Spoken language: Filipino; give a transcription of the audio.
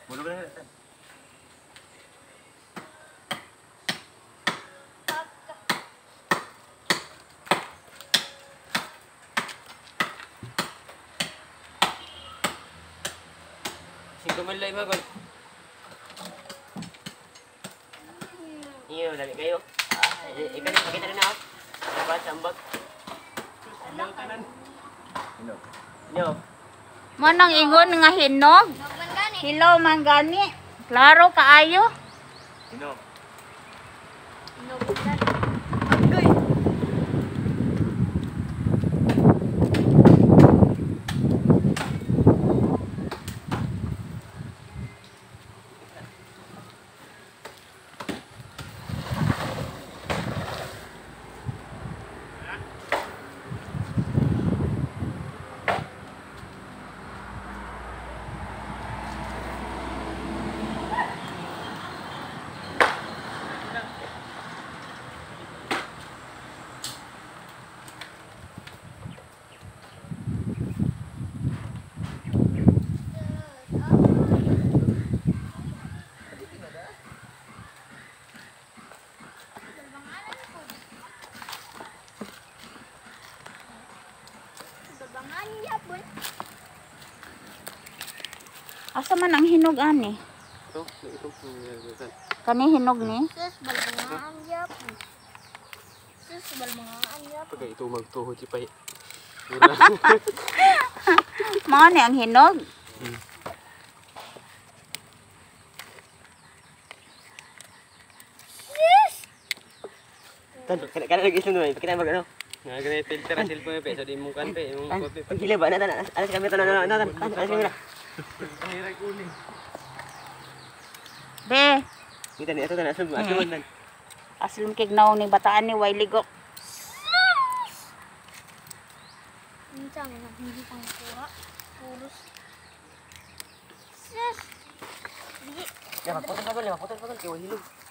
Mulu ka na. Kumalay magol. Iyo, dali kayo. Ikan pakita rin ako. Dapat sambag. Hinog kanan. Hinog. Hinog. Manang ingon nga hinog. Hilaw man gani. Klaro kaayo. Hinog. Hinog gani. Asa man ang hinog ani? Ito. Kani hinog ni? Sus, balbangaan yap. Sus, balbangaan yap. Pagka ito magtuho si Pay. Mao ni ang hinog. Kana lagi isun doy. Pakita mo ano? Nga ganay filter asil po pe. So di mo kan pe, yung kopi. Pagkila ba na tan? Alas kami tan na. Alas kami na. Kahira kuning. Be, Kita ni ato tan asul man. aslum kig naong ni bataan ni way ligok. Minsan na hindi pang kuha. Puros. Sus. Di. Ya, potong kay hilog.